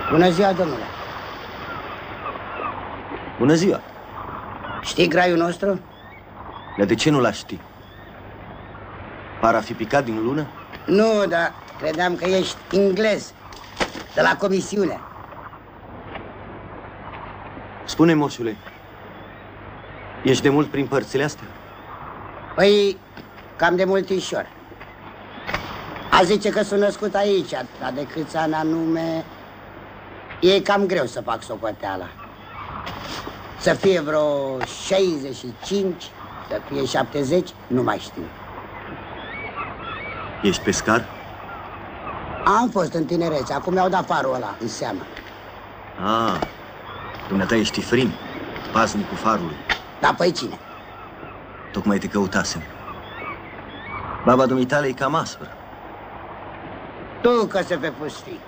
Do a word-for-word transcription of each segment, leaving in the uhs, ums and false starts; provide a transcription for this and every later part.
Bună ziua, domnule. Bună ziua. Știi graiul nostru? Dar de ce nu l-aș ști? Par a fi picat din lună? Nu, dar credeam că ești englez, de la comisiune. Spune, moșule, ești de mult prin părțile astea? Păi, cam de multișor. A zice că sunt născut aici, dar de câți ani anume, e cam greu să fac socoteala. Să fie vreo șaizeci și cinci, să fie șaptezeci, nu mai știu. Ești pescar? Am fost în tinerețe, acum mi-au dat farul ăla în seamă. Ah, dumneata ești Ifrin, paznicul farului. Da, păi cine? Tocmai te căutasem. Baba dumitale e cam aspră. Tu că se pe pustii.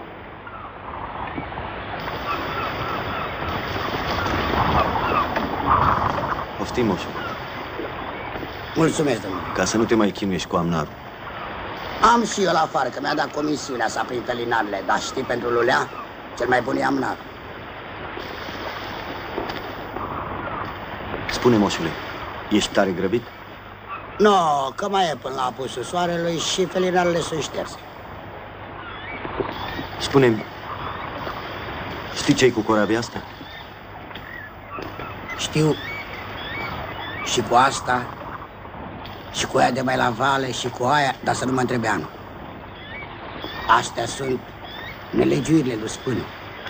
Poftim, moșule. Mulțumesc, domnule. Ca să nu te mai chinuiești cu amnarul. Am și eu la afară, că mi-a dat comisiunea să aprind felinarele, dar știi, pentru lulea, cel mai bun e amnarul. Spune, moșule, ești tare grăbit? Nu, no, că mai e până la apusul soarelui și felinarele sunt șterse. Spune-mi, știi ce-i cu corabia asta? Știu. Și cu asta, și cu aia de mai la vale, și cu aia, dar să nu mă întrebe anul. Astea sunt nelegiuirile lui Spână.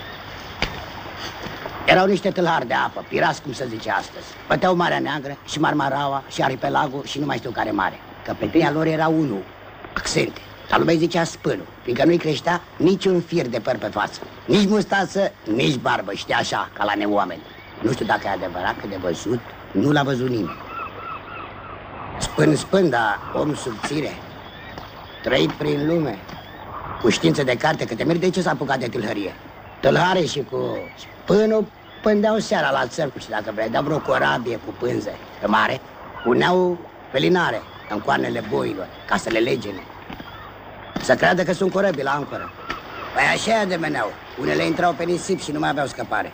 Erau niște tâlhari de apă, pirați, cum se zice astăzi. Băteau Marea Neagră și Marmaraua și Arhipelagul și nu mai știu care mare. Căpetenea lor era unul, Accente, dar lumea zicea Spânul, fiindcă nu-i creștea niciun fir de păr pe față. Nici mustață, nici barbă, știa așa, ca la neoameni. Nu știu dacă e adevărat, că de văzut nu l-a văzut nimeni. Spân, spân, dar om subțire, trăit prin lume, cu știință de carte, că te mergi, de ce s-a apucat de tâlhărie? Tâlhare și cu spânul pândeau seara la țărcul și dacă vedeau vreo corabie cu pânze pe mare, puneau felinare în coarnele boilor, ca să le legene. Să creadă că sunt corăbii la ancoră. Păi așa e ademeneau. Unele intrau pe nisip și nu mai aveau scăpare.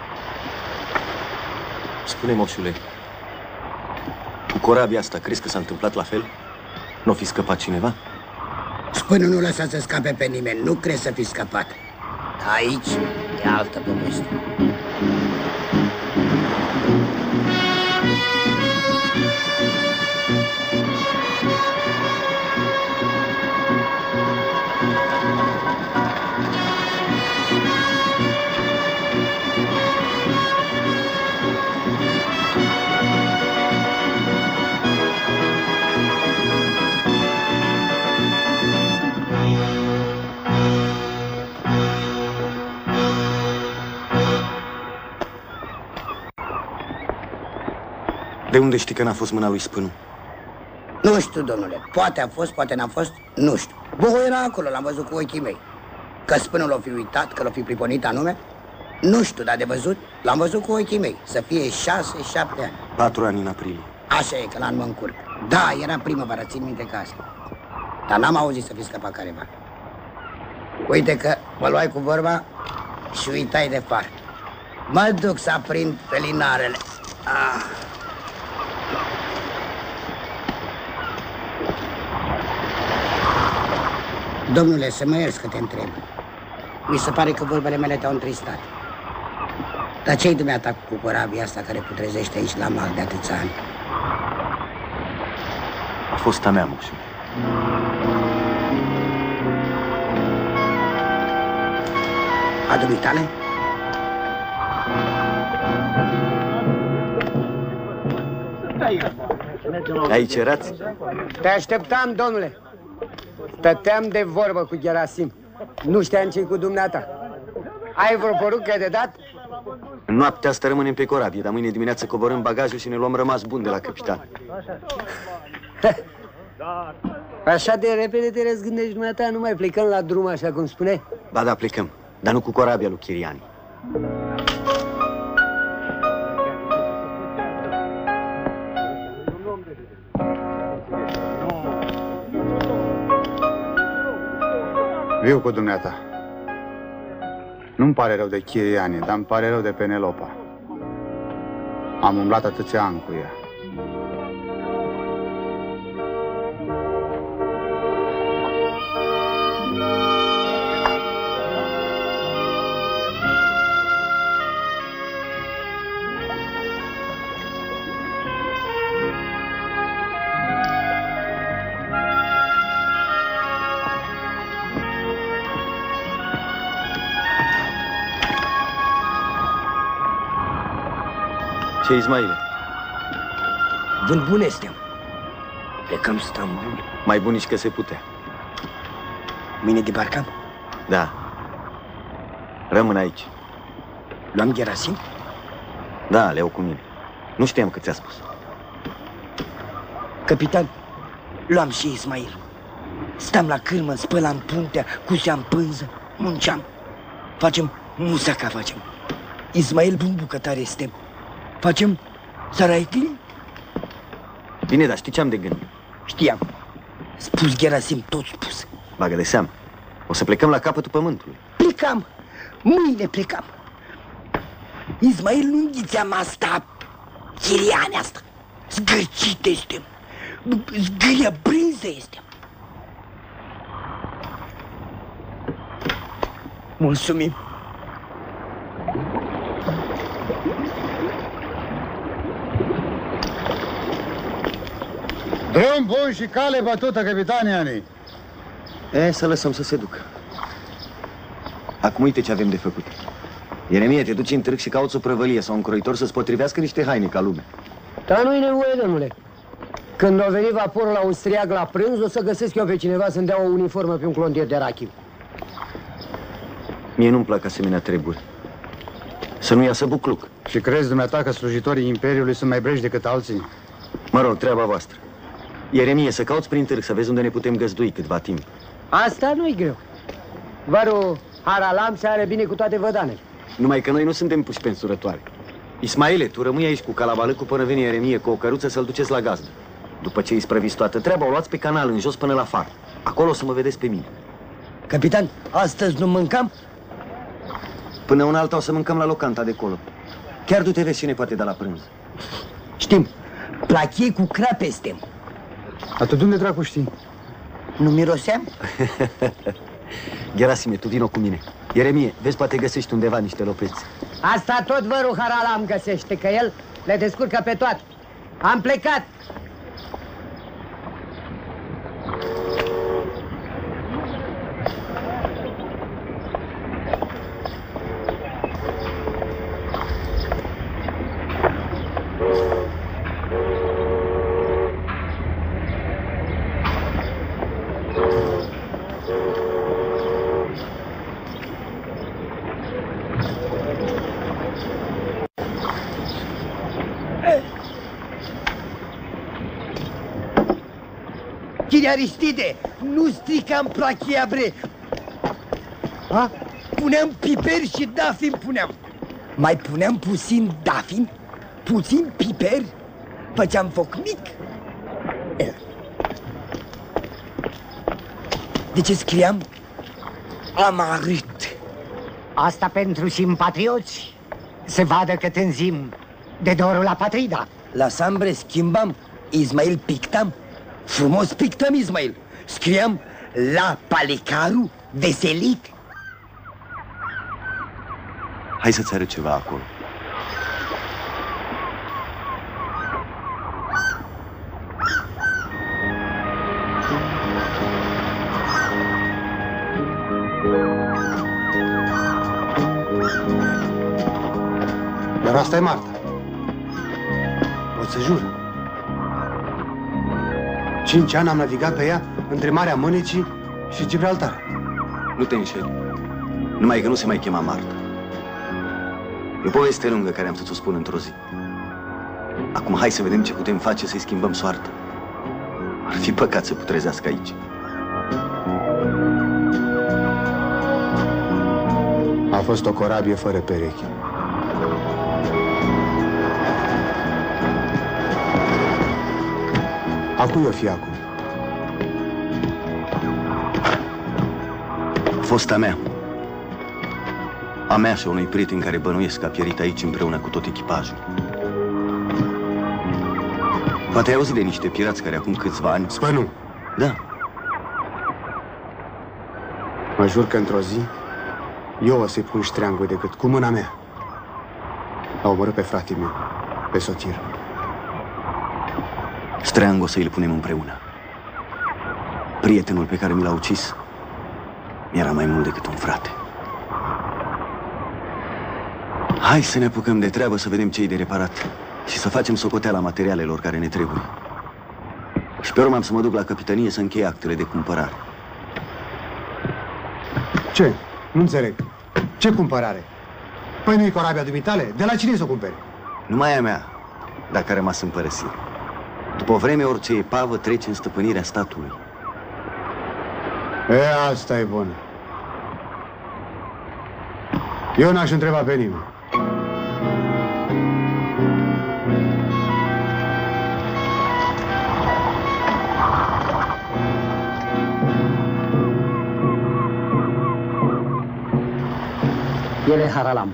Spune, moșule, cu corabia asta, crezi că s-a întâmplat la fel? Nu fi scăpat cineva? Spânul nu lăsa să scape pe nimeni, nu crezi să fi scăpat. Dar aici e altă poveste. De unde știi că n-a fost mâna lui Spânu? Nu știu, domnule. Poate a fost, poate n-a fost, nu știu. Bohul era acolo, l-am văzut cu ochii mei. Că Spânul l-o fi uitat, că l-o fi priponit anume, nu știu, dar de văzut, l-am văzut cu ochii mei. Să fie șase, șapte ani. Patru ani în aprilie. Așa e, că l-am mă încurc. Da, era primăvară, țin minte ca asta. Dar n-am auzit să fi scăpat careva. Uite că mă luai cu vorba și uitai de far. Mă duc să aprind felinarele. Ah. Domnule, să mă ierți că te întreb. Mi se pare că vorbele mele te-au întristat. Dar ce-i dumneata cu corabia asta care putrezește aici la mal de atâția ani? A fost a mea, moșule. A dumitale? Aici erați? Te așteptam, domnule. Stăteam de vorbă cu Gerasim. Nu știam ce-i cu dumneata. Ai vreo porucă de dat? Noaptea asta rămânem pe corabie, dar mâine dimineață coborâm bagajul și ne luăm rămas bun de la capitan. Așa de repede te răzgândești dumneata, nu mai plecăm la drum așa cum spune? Ba da, plecăm, dar nu cu corabia lui Chiriani. Viu cu dumneata. Nu-mi pare rău de Chiriani, dar îmi pare rău de Penelopa. Am umblat atâția ani cu ea. Ce, Ismaile? Vânt bune suntem. Plecăm Stambul. Mai bunici că se putea. Mâine debarcăm? Da. Rămân aici. Luam Gerasim? Da, le-au cu mine. Nu știam că ți-a spus. Capitan, luam și Ismail. Stam la cârmă, spălam puntea, cuseam pânză, munceam. Facem musaca, facem. Ismail bun bucătare suntem. Facem saraicli? Bine, dar știi ce am de gând? Știam. Spus Gerasim, tot spus. Bagă de seamă. O să plecăm la capătul pământului. Plecam. Mâine plecam. Ismail nu înghițeam asta. Chiriane asta. Zgârcite suntem. Zgâria brânză este. Mulțumim. Drum bun și cale bătută, capitaniani. E, să lăsăm să se ducă. Acum uite ce avem de făcut. Ieremie, te duci în târg și cauți o prăvălie sau un croitor să-ți potrivească niște haine ca lumea. Dar nu-i nevoie, domnule. Când o veni vaporul austriac la prânz, o să găsesc eu pe cineva să-mi dea o uniformă pe un clondier de rachim. Mie nu-mi plac asemenea treburi. Să nu iasă bucluc. Și crezi dumneata că slujitorii Imperiului sunt mai breji decât alții? Mă rog, treaba voastră. Ieremie, să cauți prin târg, să vezi unde ne putem găzdui câtva timp. Asta nu-i greu. Vărul Haralam se are bine cu toate vădanele. Numai că noi nu suntem puși pe însurătoare. Ismaile, tu rămâi aici cu calabalăcul până vine Ieremie cu o căruță să-l duceți la gazdă. După ce îi sprăviți toată treaba, o luați pe canal, în jos până la far. Acolo o să mă vedeți pe mine. Capitan, astăzi nu mâncam? Până una alta o să mâncăm la locanta de acolo. Chiar du-te vezi cine poate da la prânz. Știm, plachie cu crape suntem. Dar tu de unde dracu știi? Nu miroseam? Gerasime, tu vino cu mine. Ieremie, vezi, poate găsești undeva niște lopeți. Asta tot vărul Haralam găsește, că el le descurcă pe toate. Am plecat. Aristide, nu stricam plachia, bre. Ha? Puneam piper și dafin puneam. Mai puneam puțin dafin, puțin piper, făceam foc mic. De ce scriam? Amarit. Asta pentru simpatrioți. Se vadă că tânzim de dorul la patrida. La Sambre schimbam, Ismail pictam. Frumos pictăm, Ismail. Scriam la Palicaru veselit. Hai să-ți arăt ceva acolo. Dar asta e Marta. Pot să jur. Cinci ani am navigat pe ea între Marea Mânecii și Gibraltar. Nu te înșeli. Numai că nu se mai chema Marta. E o poveste lungă care am să ți-o spun într-o zi. Acum hai să vedem ce putem face să-i schimbăm soarta. Ar fi păcat să putrezească aici. A fost o corabie fără pereche. A cui o fi acum? Fosta mea. A mea și a unui prieten care bănuiesc că a pierit aici împreună cu tot echipajul. Poate ai auzit de niște pirați care acum câțiva ani... Spănu. Da. Mă jur că într-o zi eu o să-i pun ștreangul decât cu mâna mea. L-a omorât pe fratele meu, pe Sotir. Ștreangul o să-i punem împreună. Prietenul pe care mi l-a ucis mi-era mai mult decât un frate. Hai să ne apucăm de treabă, să vedem ce-i de reparat și să facem socoteala materialelor care ne trebuie. Și pe urmă am să mă duc la capitanie să închei actele de cumpărare. Ce? Nu înțeleg. Ce cumpărare? Păi nu-i corabia dumitale? De la cine să o cumpere? Numai a mea, dacă a rămas în părăsire. După o vreme, orice epavă trece în stăpânirea statului. E, asta e bună. Eu n-aș întreba pe nimeni. El e Haralam.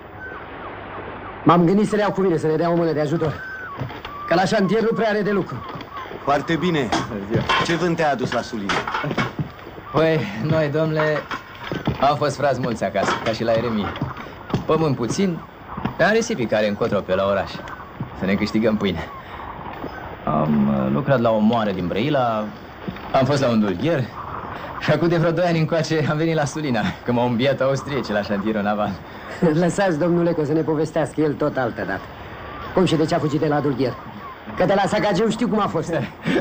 M-am gândit să le iau cu mine, să le dea o mână de ajutor. Că la șantier nu prea are de lucru. Foarte bine. Ce vânt te-a adus la Sulină? Păi, noi, domnule, am fost frați mulți acasă, ca și la Eremie. Pământ puțin, dar risipi care încotro pe la oraș. Să ne câștigăm pâine. Am lucrat la o moară din Brăila, am fost la un dulgher și acum de vreo doi ani încoace am venit la Sulina, că m-au înviat austrieci la șantierul naval. Lăsați, domnule, că o să ne povestească el tot altă dată. Cum și de ce a fugit de la dulgher? Că de la Sagageu știu cum a fost.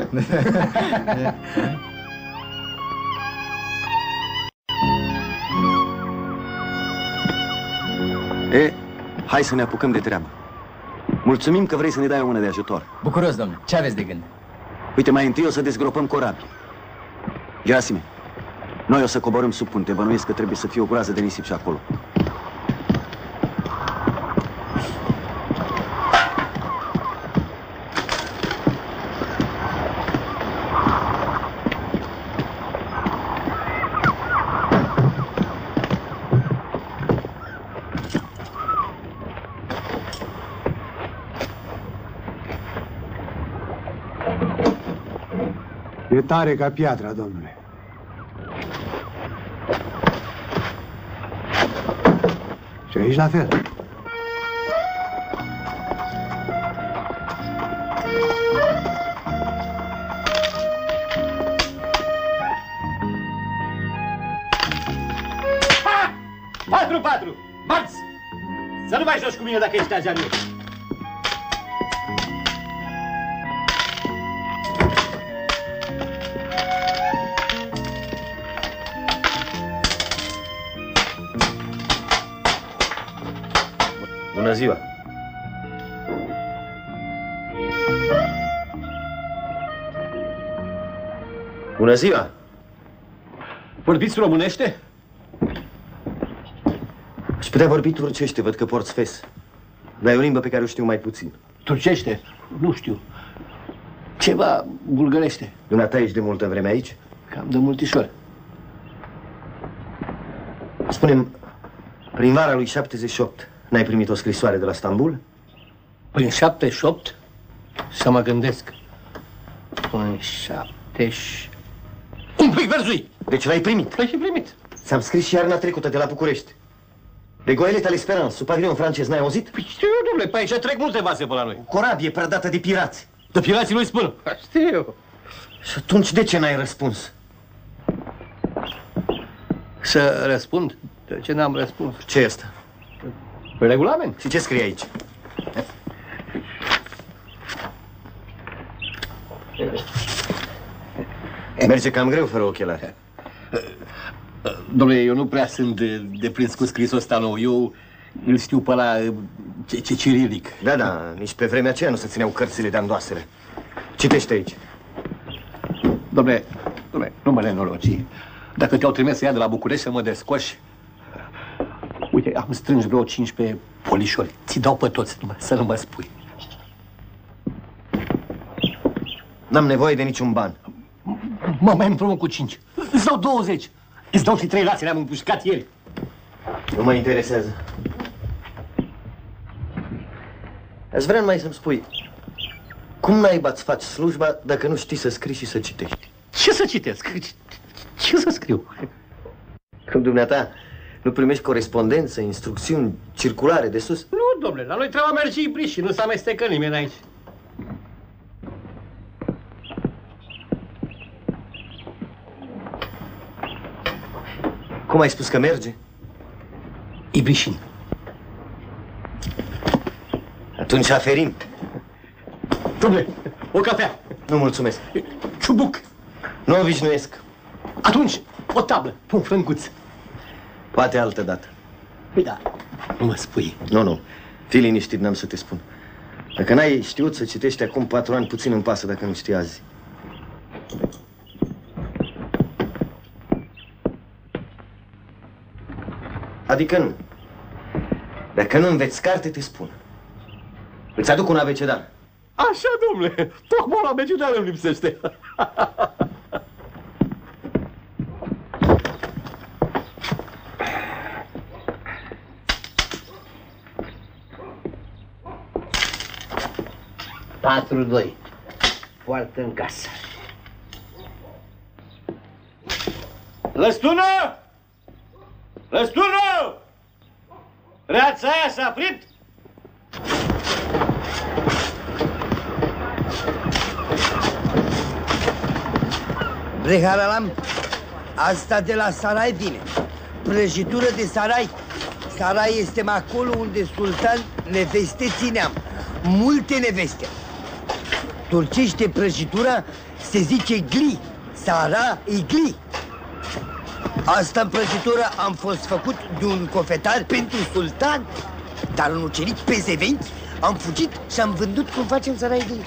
E, hai să ne apucăm de treabă. Mulțumim că vrei să ne dai o mână de ajutor. Bucuros, domnule. Ce aveți de gând? Uite, mai întâi o să dezgropăm corabii. Gerasime, noi o să coborâm sub punte. Bănuiesc că trebuie să fie o groază de nisip și acolo. E tare ca piatra, domnule. Și aici la fel. patru patru! Marți! Să nu mai joci cu mine dacă ești ajanir! Bună ziua! Bună ziua! Vorbiți românește? Aș putea vorbi turcește, văd că porți fes. Dar e o limbă pe care o știu mai puțin. Turcește? Nu știu. Ceva bulgărește. Dumneata ești de multă vreme aici? Cam de multișor. Spune-mi, prin vara lui șaptezeci și opt, n-ai primit o scrisoare de la Stambul? Prin șaptezeci și opt? Să mă gândesc. Prin șaptezeci... Un plic verzui! Deci l-ai primit? L-ai și primit. Ți-am scris și iarna trecută de la București. De Goelet al Esperance, sub pavilion francez, n-ai auzit? Păi știu eu, domnule, pe aici trec multe vase pe la noi. Corabie pradată de pirați. De pirații lui spun. Știu. Și atunci de ce n-ai răspuns? Să răspund? De ce n-am răspuns? Ce e asta? Pe regulament. Și ce scrie aici? Merge cam greu fără ochelari. Dom'le, eu nu prea sunt de, de prins cu scrisul ăsta nou. Eu îl știu pe ăla ce, ce cirilic. Da, da, nici pe vremea aceea nu se țineau cărțile de andoasele. Citește aici. Dom'le, dom'le, nu mă nenoroci. Dacă te-au trimis să ia de la București să mă descoși, uite, am strâns vreo cincisprezece polișori. Ți dau pe toți, numai să nu mă spui. N-am nevoie de niciun ban. Mă mai împrumut cu cinci. Îți dau douăzeci. Îți dau și trei lase, le-am împușcat ieri. Nu mă interesează. Aș vrea numai să-mi spui, cum naiba îți faci slujba dacă nu știi să scrii și să citești? Ce să citesc? Ce să scriu? Cum dumneata nu primești corespondență, instrucțiuni, circulare de sus? Nu, domnule, la noi trebuie merge ibriși și nu se amestecă nimeni aici. Cum ai spus că merge? Ibrișin. Atunci aferim. Domnule, o cafea. Nu mulțumesc. Ciubuc. Nu o vișnuiesc. Atunci, o tablă, un frâncuț. Poate altă dată. Păi da, nu mă spui. Nu, nu. Fii liniștit, n-am să te spun. Dacă n-ai știut să citești acum patru ani, puțin îmi pasă dacă nu știi azi. Adică nu. Dacă nu înveți carte, te spun. Îți aduc un abecedar. Așa, domnule, tocmai la abecedar îmi lipsește. patru doi. Poartă în casă. Lăstună! Lăstună! Reața aia s-a fript? Breharalam, asta de la sarai vine. Prăjitură de sarai. Sarai este acolo unde sultan neveste țineam. Multe neveste. Turcește prăjitura se zice gli. Sara e gli. Asta în prăjitură am fost făcut de un cofetar pentru sultan. Dar în ucenic pe zevenchi am fugit și am vândut cum facem sarai gli.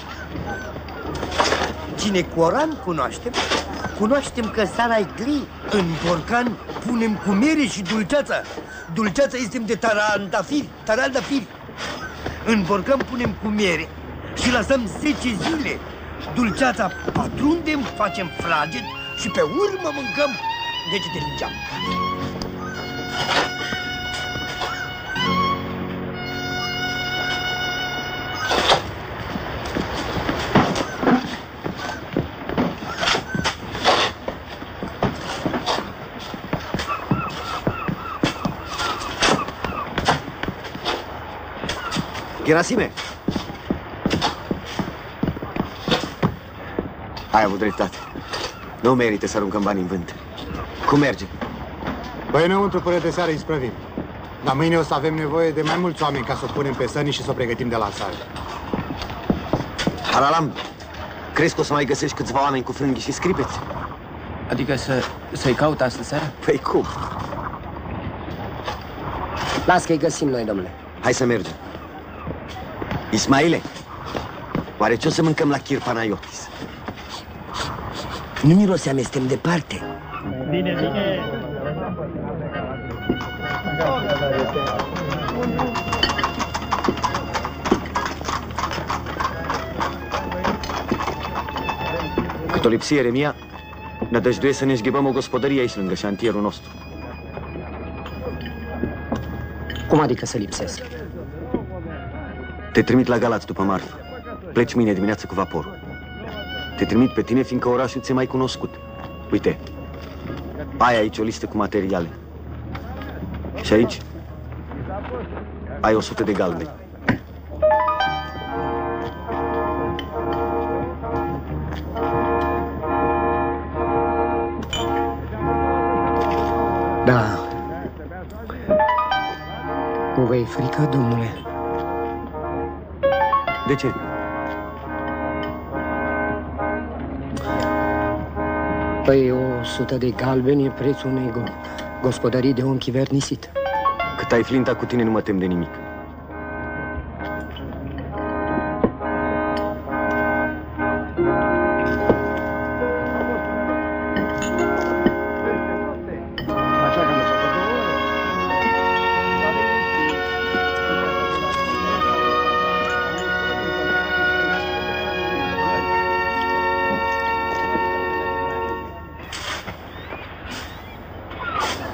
Cine Coran cunoaștem, cunoaștem că sarai gli în borcan punem cu mere și dulceața. Dulceața este de tarandafiri, tarandafiri. În borcan punem cu mere și lăsăm zece zile. Dulceața patrundem, facem flaget și pe urmă mâncăm degetele în geam. Gerasime! Ai avut dreptate. Nu merită să aruncăm bani în vânt. Cum merge? Băi, înăuntru până de seară isprăvim. Dar mâine o să avem nevoie de mai mulți oameni ca să o punem pe săni și să o pregătim de lansare. Haralam, crezi că o să mai găsești câțiva oameni cu frânghi și scripeți? Adică să, să-i caut astă seară? Păi cum? Las că-i găsim noi, domnule. Hai să mergem. Ismaile, oare ce o să mâncăm la Chir Panayotis? Nu miroseam, suntem departe. Bine, bine. Cât o lipsi Ieremia, nădăjduie să ne șghebăm o gospodărie aici lângă șantierul nostru. Cum adică să lipsesc? Te trimit la Galați după marfă. Pleci mâine dimineață cu vaporul. Te trimit pe tine, fiindcă orașul ți-e mai cunoscut. Uite, ai aici o listă cu materiale. Și aici ai o sută de galbeni. Da. Nu vă e frică, domnule? De ce? Păi o sută de galbeni e prețul unei go gospodării de om chivernisit. Cât ai flinta cu tine, nu mă tem de nimic.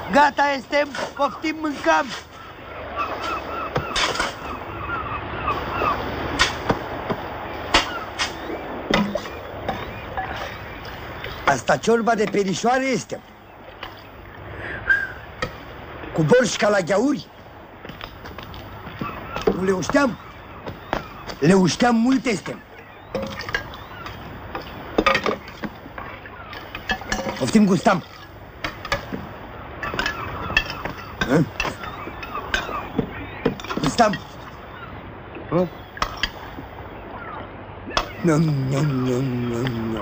Gata este, poftim, mâncăm! Asta ciorba de perișoare este. Cu borș ca la gheauri. Nu le ușteam. Le ușteam mult este. Poftim, gustam. Hă? Gustam. Hă? Nom, nom, nom, nom, nom.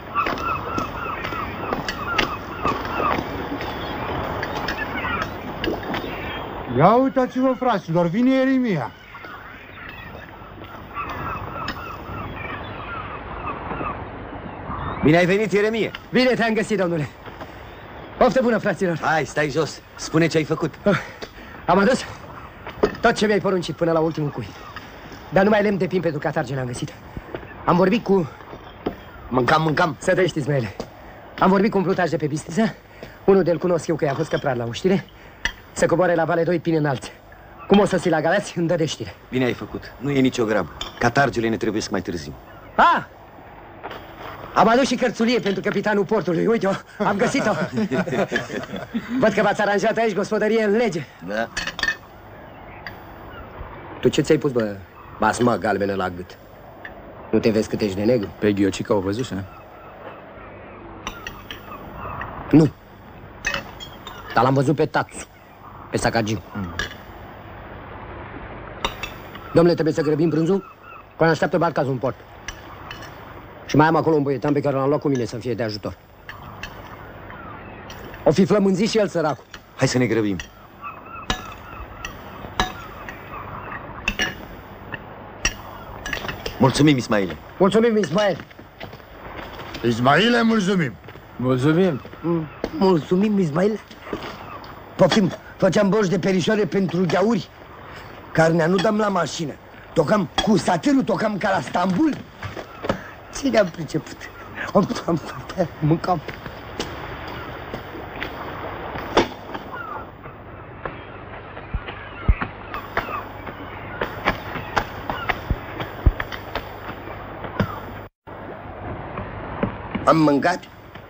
Ia uitați-vă, fraților, vine Ieremia. Bine ai venit, Ieremie. Bine te-am găsit, domnule. Poftă bună, fraților. Hai, stai jos. Spune ce ai făcut. Am adus tot ce mi-ai poruncit până la ultimul cui. Dar numai lemn de pin pentru catarge l-am găsit. Am vorbit cu... Mâncam, mâncam. Să trăiești, Ismaele. Am vorbit cu un plutaj de pe Bistrița. Unul de-l cunosc eu că i-a fost căprar la o știre. Să coboare la Vale doi pine înalți. Cum o să ți la Galați, îmi dă de știre. Bine ai făcut. Nu e nicio grabă. Catargele ne trebuie mai târziu. Ah! Am adus și cărțulie pentru capitanul portului. Uite-o, am găsit-o. Văd că v-ați aranjat aici gospodărie în lege. Da. Tu ce ți-ai pus, bă, basma galbenă la gât? Nu te vezi cât ești de negru? Pe Ghiocica o văzut, nu? Nu. Dar l-am văzut pe Tatsu, pe Sakagiu. Mm. Domnule, trebuie să grăbim brânzul până așteaptă barcazul în port. Și mai am acolo un băietan pe care l-am luat cu mine să fie de ajutor. O fi flămânzit și el, săracul. Hai să ne grăbim. Mulțumim, Ismaile. Mulțumim, Ismael. Ismaile, mulțumim. Mulțumim. Mulțumim, Ismail. Poftim, făceam borș de perișoare pentru gheauri. Carnea nu dăm la mașină. Tocam cu satârul, tocam ca la Stambul. Ce ne-am priceput? Am, am, mâncam. Am mâncat?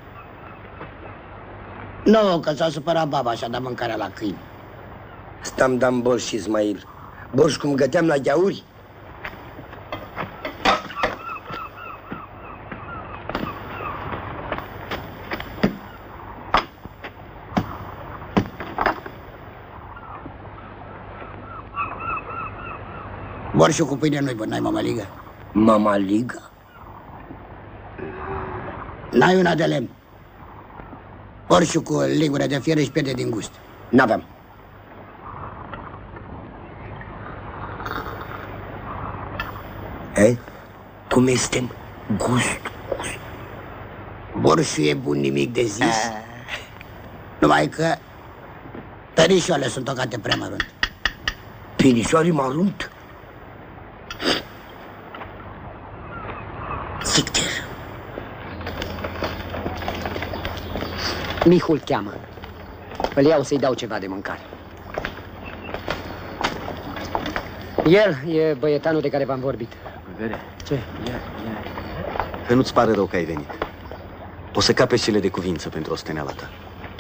Nu, că s-a supărat baba și-a dat mâncarea la câini. Stam dam borș, Ismail. Borș cum găteam la gheauri. Borșul cu pâine nu-i bun, n-ai mamaligă? Mamaligă? N-ai una de lemn. Borșul cu ligură de fier își pierde din gust. N-aveam. Ei? Cum este gust, gust? Borșul e bun, nimic de zis. A... Numai că perișoarele sunt tocate prea mărunt. Perișoare mărunt? Sicter. Mihul cheamă. Îl iau să-i dau ceva de mâncare. El e băietanul de care v-am vorbit. Vede. Ce? Ia, ia. Că nu-ți pare rău că ai venit. O să capeți cele de cuvință pentru osteneala ta.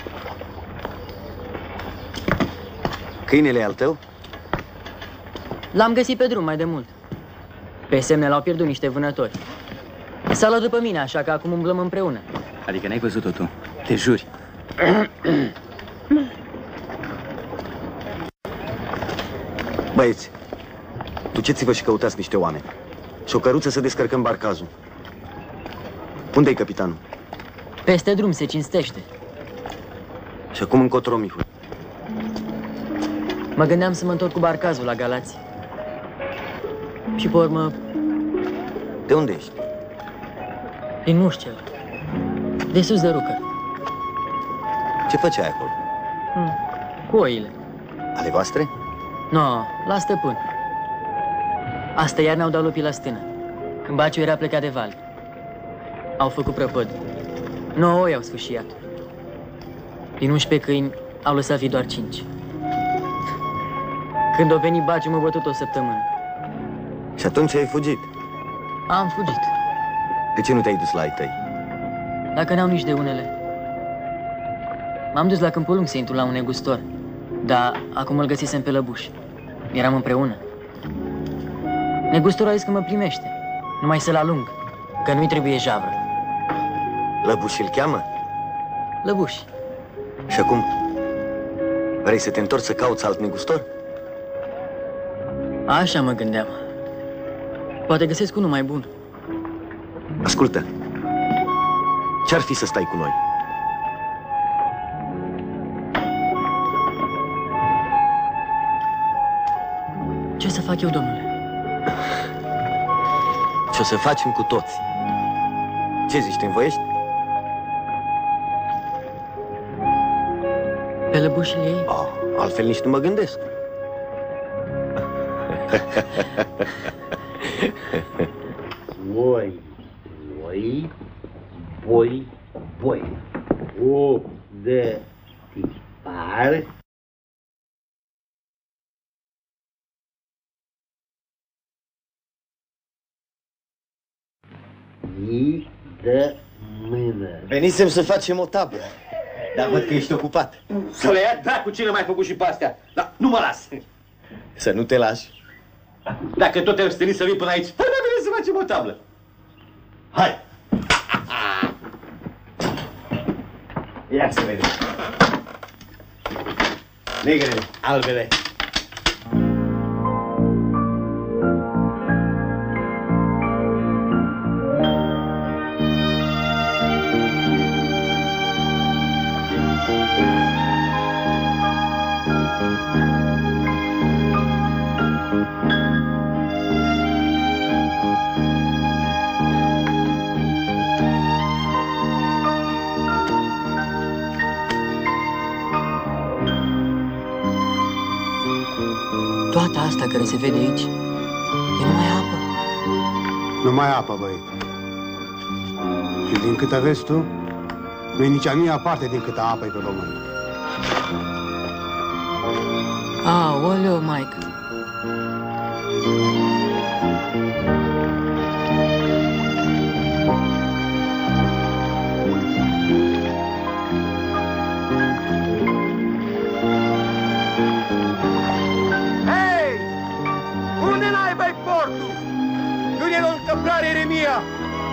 Câinele e al tău? L-am găsit pe drum mai de mult. Pe semne l-au pierdut niște vânători. S-a luat după mine, așa că acum umblăm împreună. Adică n-ai văzut-o tu? Te juri? Băieți, duceți-vă și căutați niște oameni. Și o căruță să descărcăm barcazul. Unde-i capitanul? Peste drum se cinstește. Și acum încotro, Mihul? Mă gândeam să mă întorc cu barcazul la Galați. Și pe urmă... De unde ești? Din Mușcel. De sus de Rucă. Ce făceai acolo? Hmm. Cu oile. Ale voastre? No, la stăpân. Astă iarnă au dat lupii la stână, când Baciu era plecat de val. Au făcut prăpăd. Nouă oi au sfâșiat. Din unsprezece câini, au lăsat fi doar cinci. Când a venit Baciu, m-a bătut o săptămână. Și atunci ai fugit? Am fugit. De ce nu te-ai dus la ai tăi? Dacă n-au nici de unele. M-am dus la Câmpul Lung să intru la un negustor, dar acum îl găsisem pe Lăbuș. Eram împreună. Negustorul a zis că mă primește, numai să-l alung, că nu-i trebuie javră. Lăbuș îl cheamă? Lăbuș. Și acum vrei să te întorci să cauți alt negustor? Așa mă gândeam. Poate găsesc unul mai bun. Ascultă, ce-ar fi să stai cu noi? Ce să fac eu, domnule? Ce o să facem cu toți? Ce zici, te învoiești? Pe Lăbușile ei? Oh, altfel nici nu mă gândesc. Voi, voi, voi, voi. O de tipar. I de mână. Venisem să facem o tablă, dar văd că ești ocupat. Să le ia dracu, cine mai făcut și pe astea? Dar nu mă las. Să nu te lași. Dacă tot te-ai stănit să vii până aici, hai mai bine să facem o tablă. Hai! Ia să vedem. Negrele, albele. Toată asta care se vede aici e numai apă. Numai apă, băi. Și din câte vezi tu, nu e nici a mia parte din câtă apă e pe pământ. Aoleu, maică. Eremia!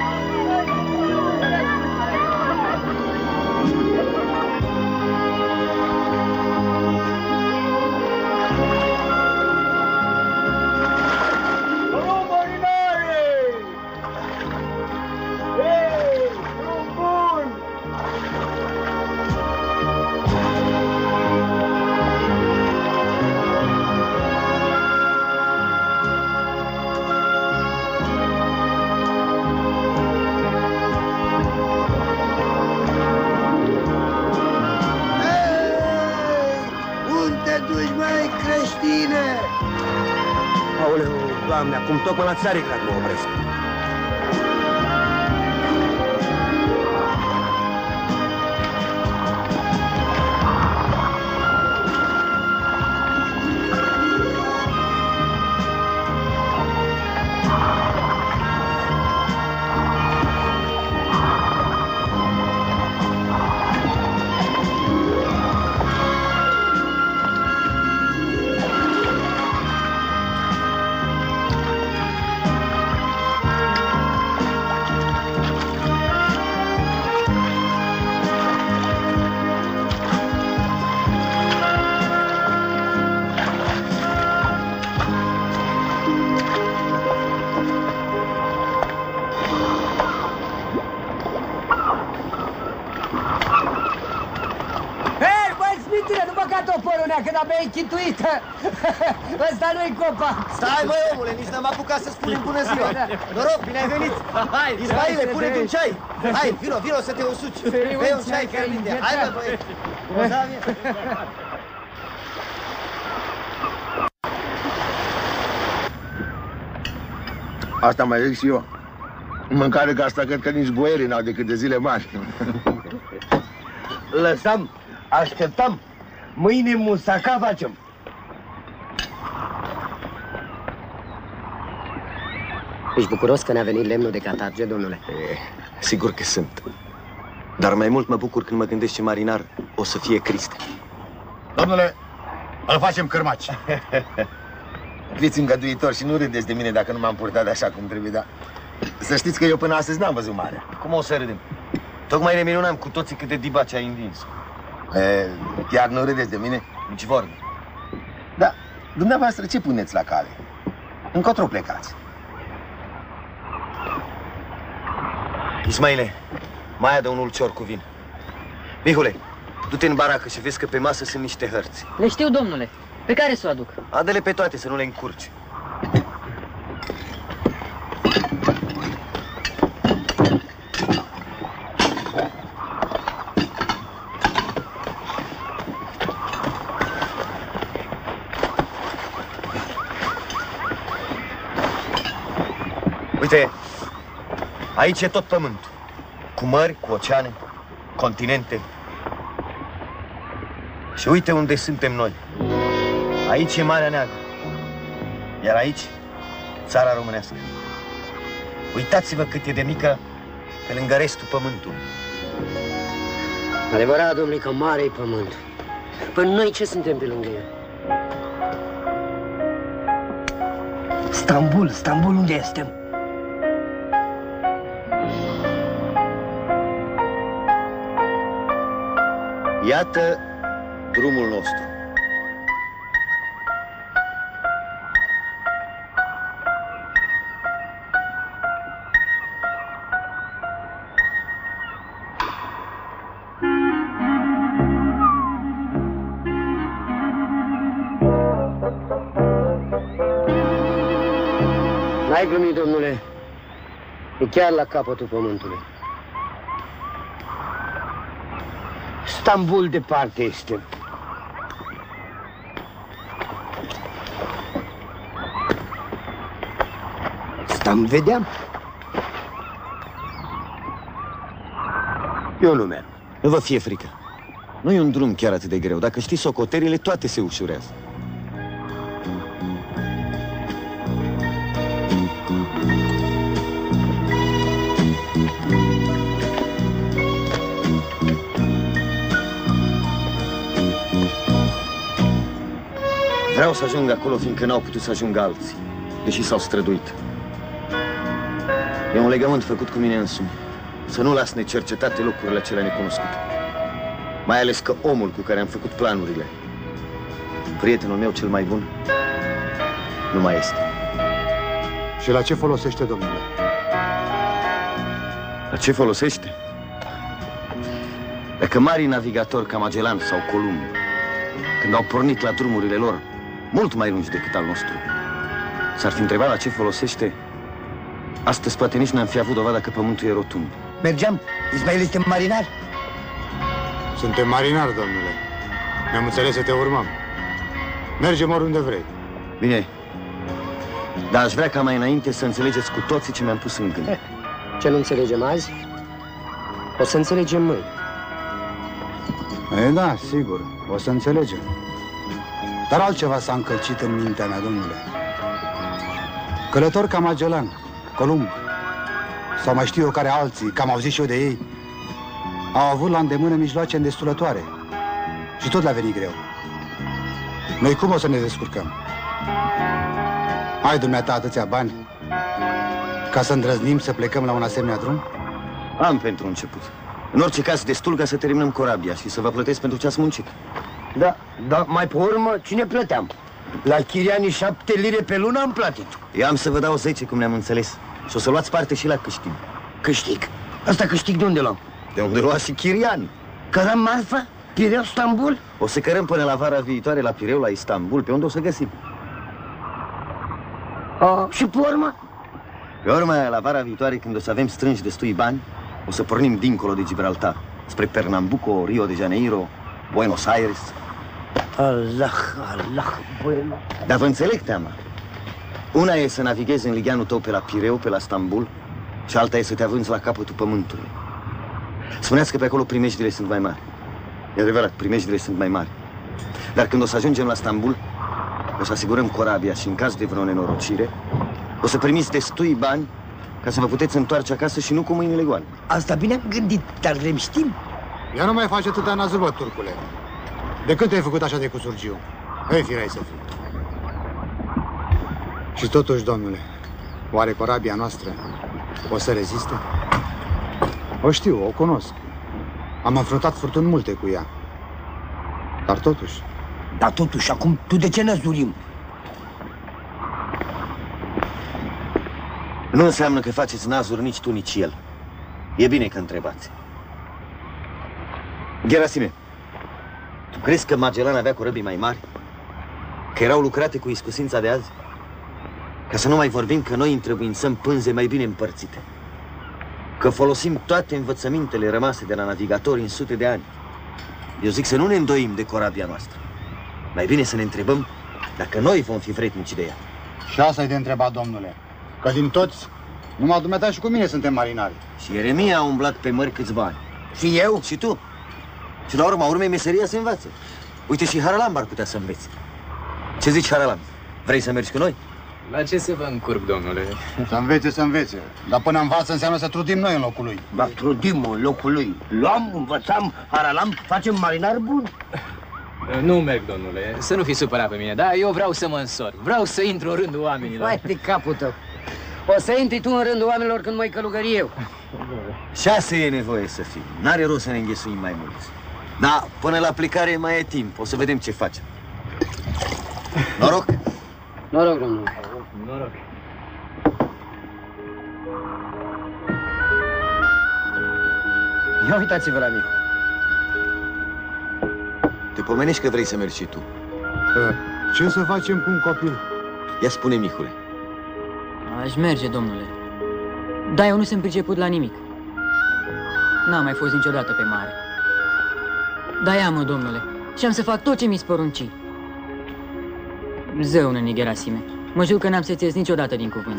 Doamne, acum tocmai la Țarigrad mă opresc. Când abia e chituită. Ăsta nu-i copac. Stai, măi, omule, nici n-am apucat să spunem bună ziua. Noroc, bine ai venit. Ismaile, pune-te un ceai. Hai, vino, vino să te usuci. Bei un ceai fierbinte. Hai, bă, băi. Asta mai zic și eu. Mâncare ca asta cred că nici boierii n-au decât de zile mari. Lăsăm, așteptăm. Mâine musaca facem. Ești bucuros că ne-a venit lemnul de catarge, domnule? E, sigur că sunt. Dar mai mult mă bucur când mă gândesc ce marinar o să fie Cristi. Domnule, îl facem cârmaci. Fiți îngăduitor și nu râdeți de mine dacă nu m-am purtat așa cum trebuie, dar să știți că eu până astăzi n-am văzut marea. Cum o să râdem? Tocmai ne minunam cu toții cât de dibaci ai învins. E, chiar nu râdeți de mine? Nici vorbă. Da, dumneavoastră ce puneți la cale? Încotro plecați? Ismaile, mai adă un ulcior cu vin. Mihule, du-te în baracă și vezi că pe masă sunt niște hărți. Le știu, domnule. Pe care să o aduc? Adă-le pe toate, să nu le încurci. Uite, aici e tot pământul. Cu mări, cu oceane, continente. Și uite unde suntem noi. Aici e Marea Neagră. Iar aici, țara românească. Uitați-vă cât e de mică pe lângă restul pământului. Adevărat, domnule, că mare e pământul. Păi noi ce suntem pe lângă el? Stambul, Stambul, unde suntem? Iată drumul nostru. N-ai glumit, domnule. E chiar la capătul pământului. Stambul departe este. Stam, vedeam. Eu nu merg. Nu vă fie frică. Nu e un drum chiar atât de greu. Dacă știi socoterile, toate se ușurează. Vreau să ajung acolo, fiindcă n-au putut să ajungă alții, deși s-au străduit. E un legământ făcut cu mine însumi, să nu las necercetate locurile acelea necunoscute. Mai ales că omul cu care am făcut planurile, prietenul meu cel mai bun, nu mai este. Și la ce folosește, domnule? La ce folosește? Dacă marii navigatori ca Magellan sau Columb, când au pornit la drumurile lor, mult mai lungi decât al nostru, s-ar fi întrebat la ce folosește, astăzi poate nici n-am fi avut dovada că pământul e rotund. Mergeam? Ismail, suntem marinari? Suntem marinari, domnule. Ne-am înțeles să te urmăm. Mergem oriunde vrei. Bine, dar aș vrea ca mai înainte să înțelegeți cu toții ce mi-am pus în gând. Ce nu înțelegem azi, o să înțelegem mâine. E, da, sigur, o să înțelegem. Dar altceva s-a încălcit în mintea mea, domnule. Călători ca Magellan, Columb, sau mai știu eu care alții, că am auzit și eu de ei, au avut la îndemână mijloace îndestulătoare. Și tot le-a venit greu. Noi cum o să ne descurcăm? Ai dumneata atâția bani ca să îndrăznim să plecăm la un asemenea drum? Am pentru început. În orice caz, destul ca să terminăm corabia și să vă plătesc pentru ce ați muncit. Da, dar mai pe urmă, cine plăteam? La Chiriani șapte lire pe lună am plătit. Eu am să vă dau zece, cum ne-am înțeles. Și o să luați parte și la câștig. Câștig? Asta câștig de unde luăm? De unde lua și Chiriani. Cărăm marfă? Pireu, Stambul? O să cărăm până la vara viitoare la Pireu, la Istanbul. Pe unde o să găsim? A, și pe urmă? Pe urmă, la vara viitoare, când o să avem strânși destui bani, o să pornim dincolo de Gibraltar, spre Pernambuco, Rio de Janeiro, Buenos Aires. Allah, Allah, bueno. Dar vă înțeleg teama. Una e să navighezi în ligheanul tău pe la Pireu, pe la Stambul, și alta e să te avânți la capătul pământului. Spuneați că pe acolo primejdile sunt mai mari. E adevărat, primejdile sunt mai mari. Dar când o să ajungem la Stambul, o să asigurăm corabia și în caz de vreo nenorocire, o să primiți destui bani ca să vă puteți întoarce acasă și nu cu mâinile goale. Asta bine am gândit, dar vrem știm. Ea nu mai face atâta nazul, bă, turcule. De când te-ai făcut așa de cusurgiu? Ei, firai să fii. Și totuși, domnule, oare corabia noastră o să reziste? O știu, o cunosc. Am înfruntat furtuni multe cu ea. Dar totuși... Dar totuși, acum tu de ce năzurim? Nu înseamnă că faceți nazuri nici tu, nici el. E bine că întrebați. Gherasime, tu crezi că Magellan avea corăbii mai mari? Că erau lucrate cu iscusința de azi? Ca să nu mai vorbim că noi întrebuințăm pânze mai bine împărțite. Că folosim toate învățămintele rămase de la navigatori în sute de ani. Eu zic să nu ne îndoim de corabia noastră. Mai bine să ne întrebăm dacă noi vom fi vrednici de ea. Și asta e de întrebat, domnule. Că din toți, numai dumneata și cu mine suntem marinari. Și Ieremia a umblat pe mări câțiva ani. Și eu? Și tu. Și la urma urmei meseria se învață. Uite, și Haralam ar putea să înveți. Ce zici, Haralam? Vrei să mergi cu noi? La ce să vă încurc, domnule? Să învețe, să învețe. Dar până învață înseamnă să trudim noi în locul lui. Dar trudim în locul lui. Luam, învățam, haralam, facem marinar bun. Nu merg, domnule. Să nu fi supărat pe mine, da? Eu vreau să mă însor. Vreau să intru în rândul oamenilor. Vai de capul tău. O să intri tu în rândul oamenilor când mai călugări eu. Șase e nevoie să fim. N-are rost să ne înghesuim mai mulți. Da, până la plecare mai e timp. O să vedem ce facem. Noroc! Noroc, domnule. Noroc. Ia uitați-vă la mine. Te pomenești că vrei să mergi și tu. Ce să facem cu un copil? Ia spune, Mihule. Aș merge, domnule. Da, eu nu sunt priceput la nimic. N-am mai fost niciodată pe mare. Da, ia-mă, domnule, și am să fac tot ce mi-s porunci. Zău, năni Gherasime, mă jur că n-am să-ți ies niciodată din cuvânt.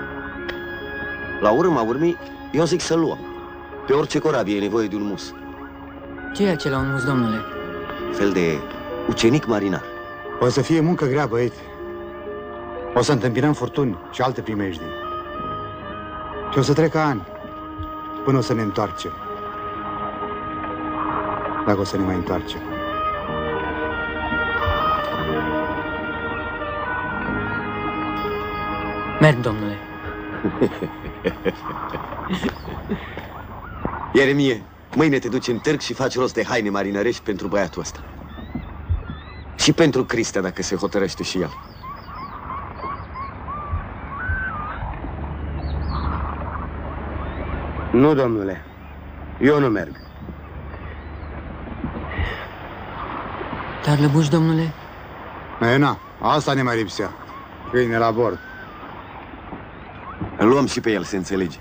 La urma urmei, eu zic să luăm. Pe orice corabie e nevoie de un mus. Ce e acela un mus, domnule? Fel de ucenic marinar. O să fie muncă grea, băieți. O să întâmpinăm furtuni și alte primejdii. Și o să trecă ani până o să ne întoarcem. Dacă o să ne mai întoarcem. Merg, domnule. Ieremie, mâine te duci în târg și faci rost de haine marinărești pentru băiatul ăsta. Și pentru Cristea, dacă se hotărăște și el. Nu, domnule. Eu nu merg. Dar lăbuși, domnule? E, na, asta ne mai lipsea. Câine la bord. Îl luăm și pe el, se înțelege.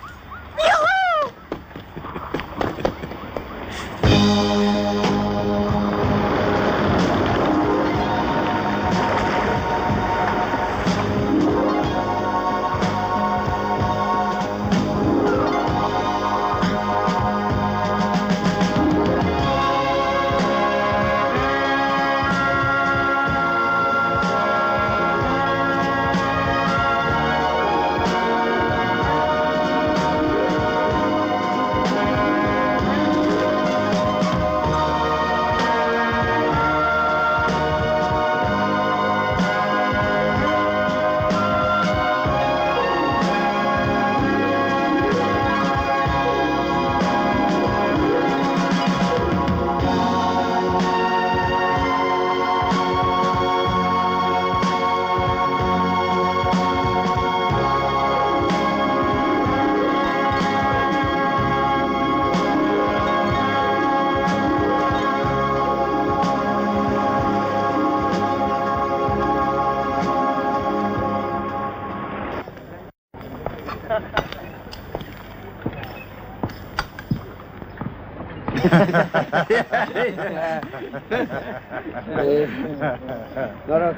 Noroc.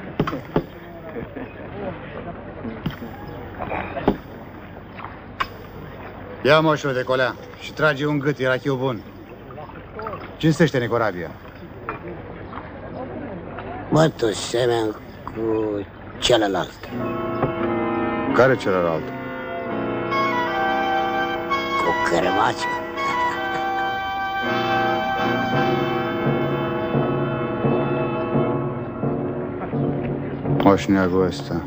Ia moșul de colea și trage un gât, era chiu bun. Cinstește-ne corabia. Bă, tu semeni cu celălalt. Care celălalt? Cu cărmaciu. Moșneagul ăsta.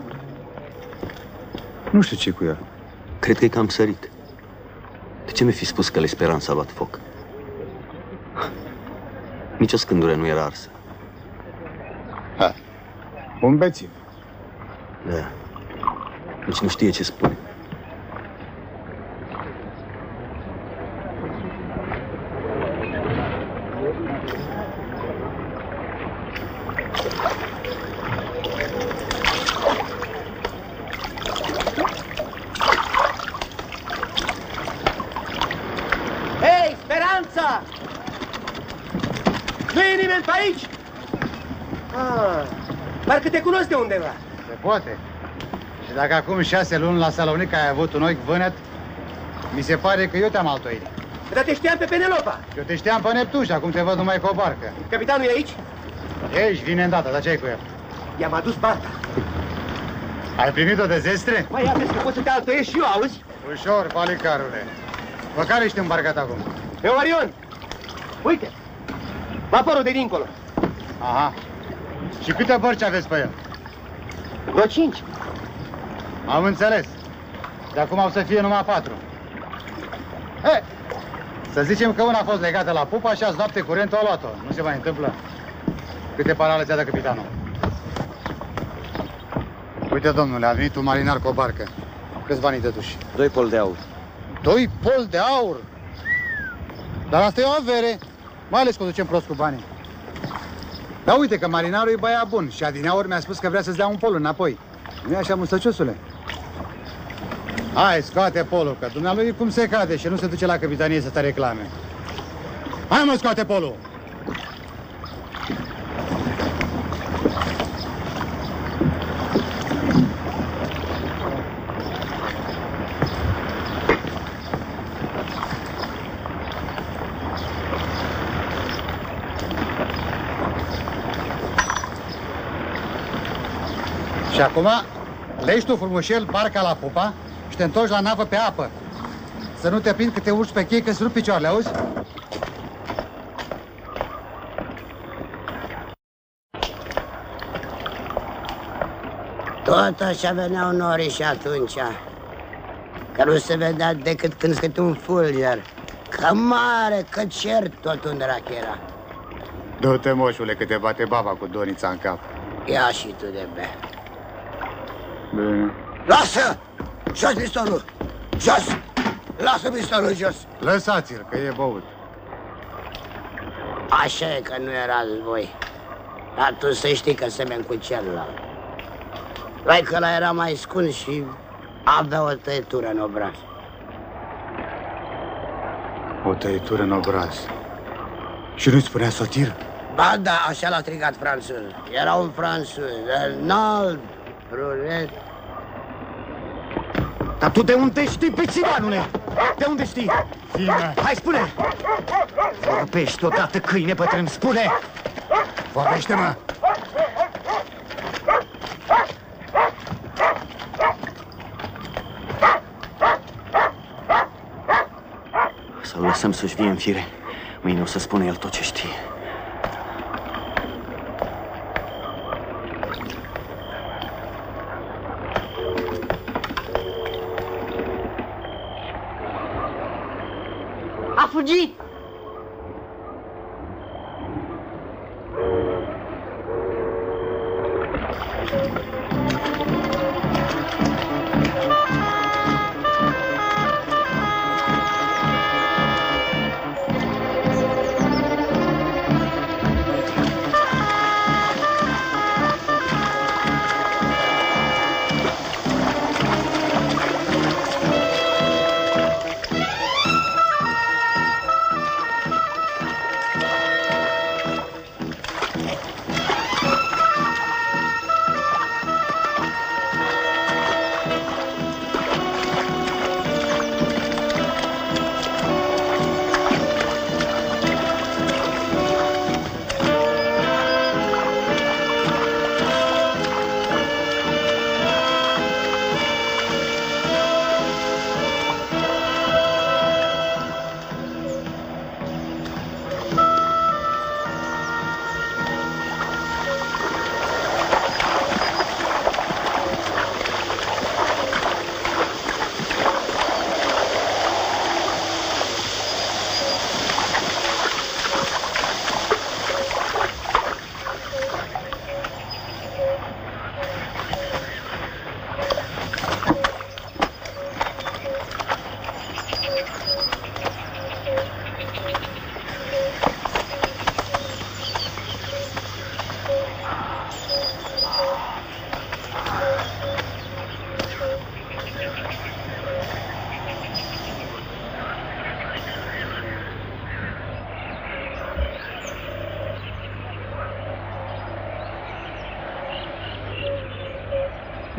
Nu știu ce cu el. Cred că e cam sărit. De ce mi-ai fi spus că la Speranța a luat foc? Nici o scândură nu era arsă. Ha. Un bețiv. Da. Nici nu știe ce spune. Hei, Speranța! Nu e nimeni pe aici? Ah, parcă te cunosc de undeva. Se poate. Și dacă acum șase luni la Salonic ai avut un ochi vânăt, mi se pare că eu te-am altoit. Dar te știam pe Penelopa. Eu te știam pe Neptun și acum te văd numai cu o barcă. Capitanul e aici? Ești, vine îndată, dar ce-ai cu el? I-am adus barca. Ai primit-o de zestre? Mai ia, vezi că poți să te altoiești și eu, auzi? Ușor, palicarule. Pe care ești îmbarcat acum? Pe Orion. Uite, vaporul de dincolo. Aha. Și câte bărci aveți pe el? Vreo cinci. Am înțeles. De acum au să fie numai patru. He! Să zicem că una a fost legată la pupa și azi noapte curentul a luat-o. Nu se mai întâmplă? Câte parale ți-a dat capitanul? Uite, domnule, a venit un marinar cu o barcă. Câți bani te duci? Doi pol de aur. Doi pol de aur? Dar asta e o avere. Mai ales că o ducem prost cu banii. Dar uite că marinarul e băiat bun și adineauri mi-a spus că vrea să-ți dea un pol înapoi. Nu-i așa, mustăciosule? Hai, scoate polul, că dumnealui cum se cade și nu se duce la capitanie să te reclame. Hai, mă, scoate polul! Și acum legi tu frumușel barca la pupa și te întorci la navă pe apă. Să nu te prind că te urci pe chei, că-ți rup picioarele, auzi? Tot așa veneau norii și atunci, că nu se vedea decât când scăte un fulger. Că mare, că cer tot un drac era. Du-te, moșule, că te bate baba cu donița în cap. Ia și tu de bea. Bine. Lasă! Jos pistolul! Jos! Lasă pistolul jos! Lăsați-l, că e băut. Așa e că nu erați voi. Dar tu să știi că semeni cu celălalt. Vai că ăla era mai scund și avea o tăietură în obraz. O tăietură în obraz. Și nu-i spunea sotir? Ba da, așa l-a strigat franțuz. Era un franțuz, înalt, brunet. Dar tu de unde știi, pețivanule? De unde știi? Ține! Hai, spune! Vorbești odată, câine bătrân, spune! Vorbește-mă! Să-l lăsăm să-și vie în fire. Mâine o să spună el tot ce știe. A fugit!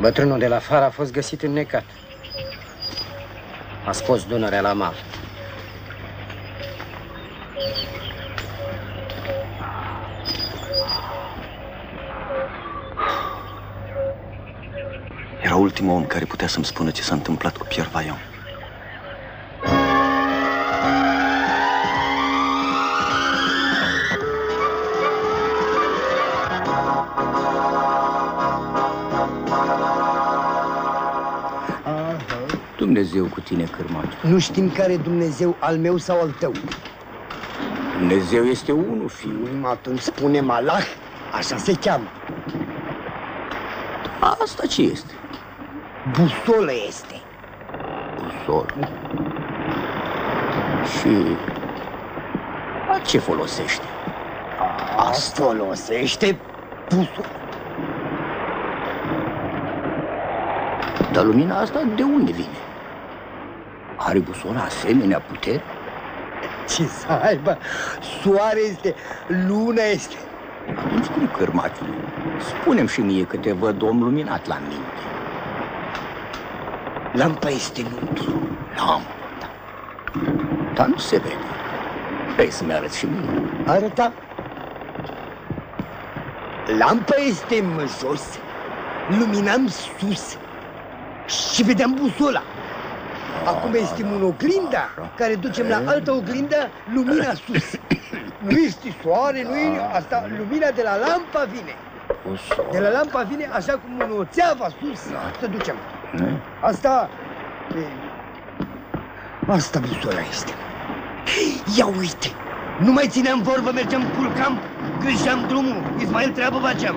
Bătrânul de la Fara a fost găsit înnecat. A scos Dunărea la mal. Era ultimul om care putea să-mi spună ce s-a întâmplat cu Pierre Vaillant. Dumnezeu cu tine, cârmaci. Nu știm care Dumnezeu, al meu sau al tău. Dumnezeu este unul, fiul. Atunci spunem Allah, așa se cheamă. Asta ce este? Busolă este. Busol. Și la ce folosește? Asta folosește busolă. Dar lumina asta de unde vine? Are busola asemenea putere? Ce să aibă? Soare este, luna este. Atunci cum, cârmaciule? Spune-mi și mie că te văd om luminat la minte. Lampa este mântru. Lampa, da. Dar nu se vede. Vrei să-mi arăți și mie? Arăta. Lampa este în jos, luminam sus și vedeam busola. Acum este în oglinda care ducem la altă oglindă, lumina sus. Nu este soare, nu e asta, lumina de la lampa vine. De la lampa vine așa cum în o țeavă sus să ducem. Asta, asta busola este. Ia uite, nu mai țineam vorbă, mergeam, culcam, greșeam drumul, Ismail treabă faceam.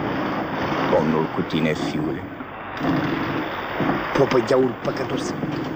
Domnul cu tine, fiule. Popă de aur păcătos.